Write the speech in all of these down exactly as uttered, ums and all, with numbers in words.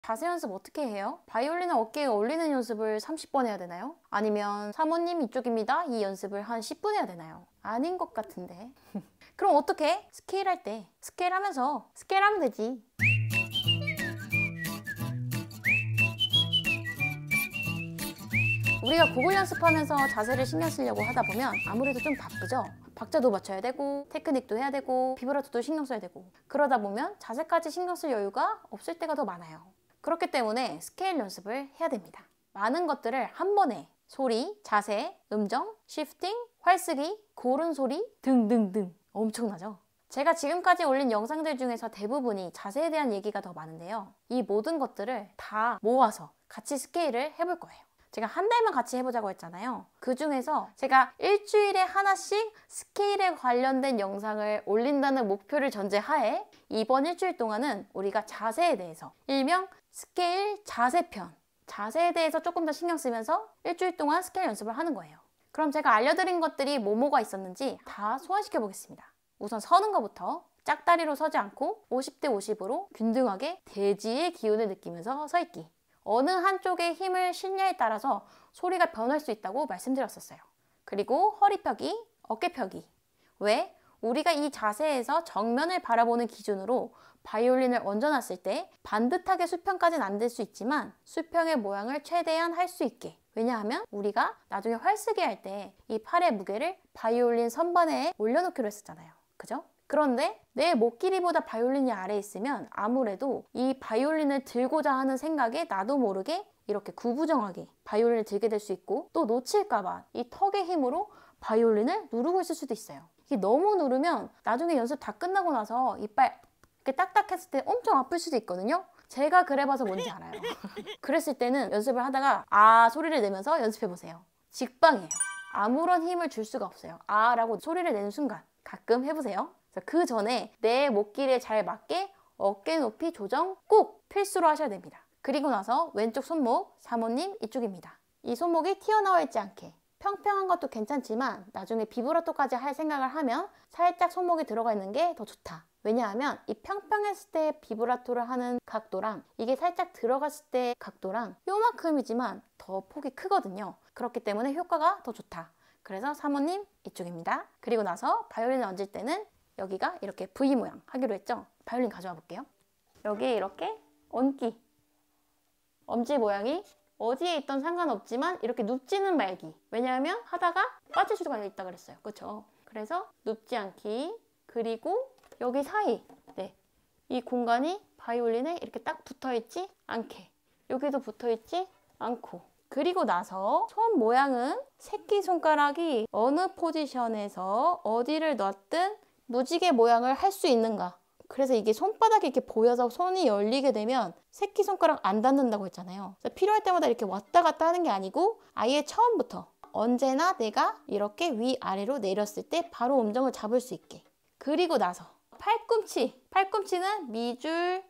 자세 연습 어떻게 해요? 바이올린을 어깨에 올리는 연습을 삼십 번 해야 되나요? 아니면 사모님 이쪽입니다 이 연습을 한 십 분 해야 되나요? 아닌 것 같은데. 그럼 어떻게? 스케일 할 때 스케일 하면서 스케일 하면 되지. 우리가 곡을 연습하면서 자세를 신경 쓰려고 하다 보면 아무래도 좀 바쁘죠? 박자도 맞춰야 되고 테크닉도 해야 되고 비브라토도 신경 써야 되고 그러다 보면 자세까지 신경 쓸 여유가 없을 때가 더 많아요. 그렇기 때문에 스케일 연습을 해야 됩니다. 많은 것들을 한 번에 소리, 자세, 음정, 시프팅, 활쓰기, 고른 소리 등등등 엄청나죠? 제가 지금까지 올린 영상들 중에서 대부분이 자세에 대한 얘기가 더 많은데요. 이 모든 것들을 다 모아서 같이 스케일을 해볼 거예요. 제가 한 달만 같이 해보자고 했잖아요. 그 중에서 제가 일주일에 하나씩 스케일에 관련된 영상을 올린다는 목표를 전제하에 이번 일주일 동안은 우리가 자세에 대해서 일명 스케일 자세편, 자세에 대해서 조금 더 신경 쓰면서 일주일 동안 스케일 연습을 하는 거예요. 그럼 제가 알려드린 것들이 뭐뭐가 있었는지 다 소환시켜 보겠습니다. 우선 서는 것부터 짝다리로 서지 않고 오십 대 오십으로 균등하게 대지의 기운을 느끼면서 서 있기. 어느 한쪽에 힘을 실냐에 따라서 소리가 변할 수 있다고 말씀드렸었어요. 그리고 허리 펴기, 어깨 펴기. 왜? 우리가 이 자세에서 정면을 바라보는 기준으로 바이올린을 얹어놨을 때 반듯하게 수평까지는 안 될 수 있지만 수평의 모양을 최대한 할 수 있게. 왜냐하면 우리가 나중에 활쓰기 할 때 이 팔의 무게를 바이올린 선반에 올려놓기로 했었잖아요. 그죠? 그런데 내 목 길이보다 바이올린이 아래에 있으면 아무래도 이 바이올린을 들고자 하는 생각에 나도 모르게 이렇게 구부정하게 바이올린을 들게 될 수 있고 또 놓칠까봐 이 턱의 힘으로 바이올린을 누르고 있을 수도 있어요. 이게 너무 누르면 나중에 연습 다 끝나고 나서 이빨 이렇게 딱딱했을 때 엄청 아플 수도 있거든요. 제가 그래봐서 뭔지 알아요. 그랬을 때는 연습을 하다가 아 소리를 내면서 연습해보세요. 직방이에요. 아무런 힘을 줄 수가 없어요. 아 라고 소리를 내는 순간 가끔 해보세요. 그 전에 내 목 길이에 잘 맞게 어깨 높이 조정 꼭 필수로 하셔야 됩니다. 그리고 나서 왼쪽 손목, 사모님 이쪽입니다. 이 손목이 튀어나와 있지 않게 평평한 것도 괜찮지만 나중에 비브라토까지 할 생각을 하면 살짝 손목이 들어가 있는 게 더 좋다. 왜냐하면 이 평평했을 때 비브라토를 하는 각도랑 이게 살짝 들어갔을 때 각도랑 요만큼이지만 더 폭이 크거든요. 그렇기 때문에 효과가 더 좋다. 그래서 사모님 이쪽입니다. 그리고 나서 바이올린을 얹을 때는 여기가 이렇게 V 모양 하기로 했죠? 바이올린 가져와 볼게요. 여기에 이렇게 얹기. 엄지 모양이 어디에 있던 상관없지만 이렇게 눕지는 말기. 왜냐하면 하다가 빠질 수가 있다 그랬어요. 그렇죠? 그래서 눕지 않기. 그리고 여기 사이. 네, 이 공간이 바이올린에 이렇게 딱 붙어있지 않게. 여기도 붙어있지 않고. 그리고 나서 손 모양은 새끼손가락이 어느 포지션에서 어디를 놨든 무지개 모양을 할 수 있는가. 그래서 이게 손바닥이 이렇게 보여서 손이 열리게 되면 새끼손가락 안 닿는다고 했잖아요. 그래서 필요할 때마다 이렇게 왔다 갔다 하는 게 아니고 아예 처음부터 언제나 내가 이렇게 위아래로 내렸을 때 바로 음정을 잡을 수 있게. 그리고 나서 팔꿈치. 팔꿈치는 미줄,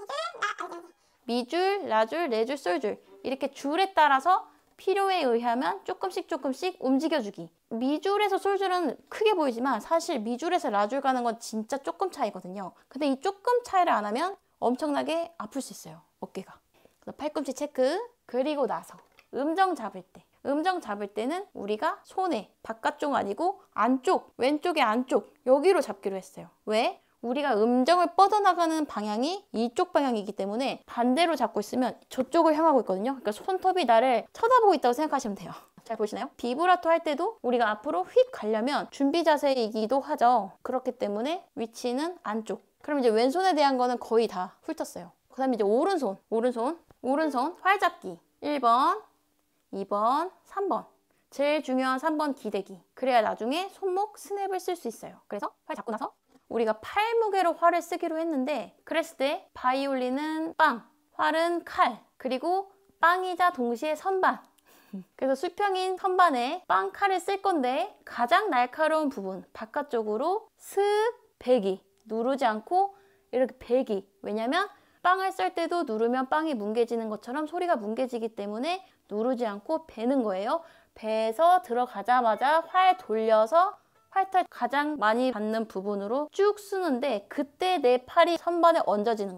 미줄, 라줄, 레줄, 솔줄 이렇게 줄에 따라서 필요에 의하면 조금씩 조금씩 움직여주기. 미줄에서 솔줄은 크게 보이지만 사실 미줄에서 라줄 가는 건 진짜 조금 차이거든요. 근데 이 조금 차이를 안 하면 엄청나게 아플 수 있어요. 어깨가. 그래서 팔꿈치 체크. 그리고 나서 음정 잡을 때. 음정 잡을 때는 우리가 손에 바깥쪽 아니고 안쪽, 왼쪽의 안쪽 여기로 잡기로 했어요. 왜? 우리가 음정을 뻗어나가는 방향이 이쪽 방향이기 때문에 반대로 잡고 있으면 저쪽을 향하고 있거든요. 그러니까 손톱이 나를 쳐다보고 있다고 생각하시면 돼요. 잘 보시나요? 비브라토 할 때도 우리가 앞으로 휙 가려면 준비 자세이기도 하죠. 그렇기 때문에 위치는 안쪽. 그럼 이제 왼손에 대한 거는 거의 다 훑었어요. 그 다음에 이제 오른손, 오른손, 오른손 활 잡기. 일 번, 이 번, 삼 번. 제일 중요한 삼 번 기대기. 그래야 나중에 손목 스냅을 쓸 수 있어요. 그래서 활 잡고 나서 우리가 팔 무게로 활을 쓰기로 했는데 그랬을 때 바이올린은 빵, 활은 칼, 그리고 빵이자 동시에 선반. 그래서 수평인 선반에 빵, 칼을 쓸 건데 가장 날카로운 부분 바깥쪽으로 슥 베기. 누르지 않고 이렇게 베기. 왜냐면 빵을 쓸 때도 누르면 빵이 뭉개지는 것처럼 소리가 뭉개지기 때문에 누르지 않고 베는 거예요. 베서 들어가자마자 활 돌려서 팔털 가장 많이 받는 부분으로 쭉 쓰는데 그때 내 팔이 선반에 얹어지는 거죠.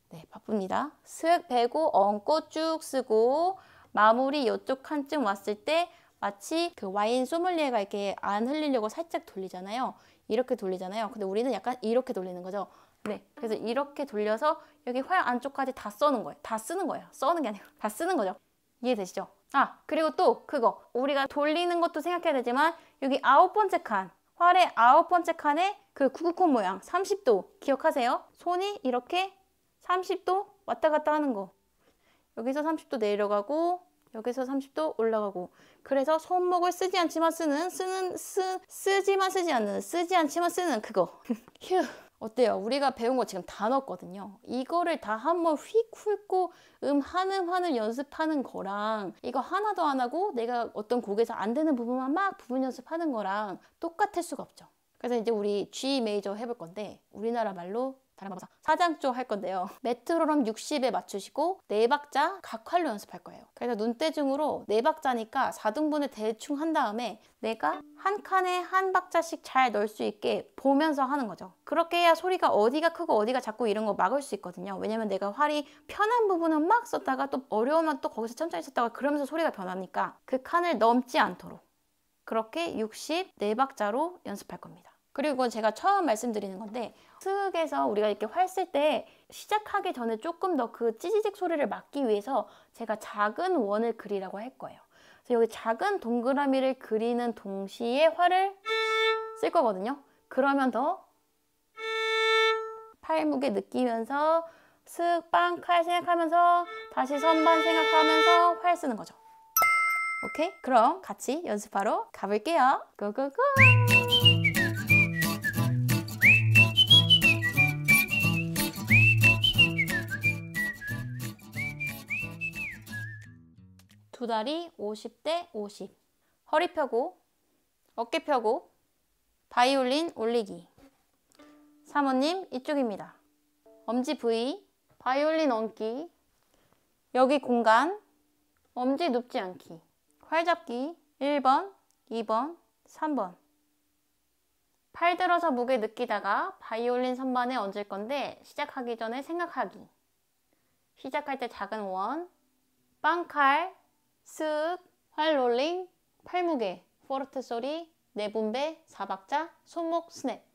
네, 바쁩니다. 슥 베고 얹고 쭉 쓰고 마무리 이쪽 칸쯤 왔을 때 마치 그 와인 소믈리에가 이렇게 안 흘리려고 살짝 돌리잖아요. 이렇게 돌리잖아요. 근데 우리는 약간 이렇게 돌리는 거죠. 네, 그래서 이렇게 돌려서 여기 활 안쪽까지 다 써는 거예요. 다 쓰는 거예요. 써는 게 아니고 다 쓰는 거죠. 이해되시죠? 아, 그리고 또 그거 우리가 돌리는 것도 생각해야 되지만 여기 아홉 번째 칸, 활의 아홉 번째 칸에 그 구구콘 모양 삼십 도 기억하세요? 손이 이렇게 삼십 도 왔다 갔다 하는 거. 여기서 삼십 도 내려가고 여기서 삼십 도 올라가고. 그래서 손목을 쓰지 않지만 쓰는 쓰는 쓰 쓰지만 쓰지 않는 쓰지 않지만 쓰는 그거. 휴. 어때요? 우리가 배운 거 지금 다 넣었거든요. 이거를 다 한번 휙 훑고 음 한음 한을 연습하는 거랑 이거 하나도 안 하고 내가 어떤 곡에서 안 되는 부분만 막 부분 연습하는 거랑 똑같을 수가 없죠. 그래서 이제 우리 G 메이저 해볼 건데 우리나라 말로 다른 말로 사장조 할 건데요. 메트로놈 육십에 맞추시고 네 박자 각 활로 연습할 거예요. 그래서 눈대중으로 네 박자니까 사 등분을 대충 한 다음에 내가 한 칸에 한 박자씩 잘 넣을 수 있게 보면서 하는 거죠. 그렇게 해야 소리가 어디가 크고 어디가 작고 이런 거 막을 수 있거든요. 왜냐면 내가 활이 편한 부분은 막 썼다가 또 어려우면 또 거기서 천천히 썼다가 그러면서 소리가 변하니까 그 칸을 넘지 않도록 그렇게 육십사 박자로 연습할 겁니다. 그리고 이건 제가 처음 말씀드리는 건데 스윽에서 우리가 이렇게 활 쓸 때 시작하기 전에 조금 더 그 찌지직 소리를 막기 위해서 제가 작은 원을 그리라고 할 거예요. 그래서 여기 작은 동그라미를 그리는 동시에 활을 쓸 거거든요. 그러면 더 팔무게 느끼면서 슥, 빵, 칼 생각하면서 다시 선반 생각하면서 활 쓰는 거죠. 오케이? 그럼 같이 연습하러 가볼게요. 고고고! 두 다리 오십 대 오십. 허리 펴고, 어깨 펴고, 바이올린 올리기. 사모님 이쪽입니다. 엄지 V, 바이올린 얹기. 여기 공간, 엄지 눕지 않기. 활 잡기 일 번, 이 번, 삼 번. 팔 들어서 무게 느끼다가 바이올린 선반에 얹을 건데 시작하기 전에 생각하기. 시작할 때 작은 원, 빵칼, 쓱, 활 롤링, 팔무게, 포르테 소리, 네 분배, 사 박자, 손목 스냅.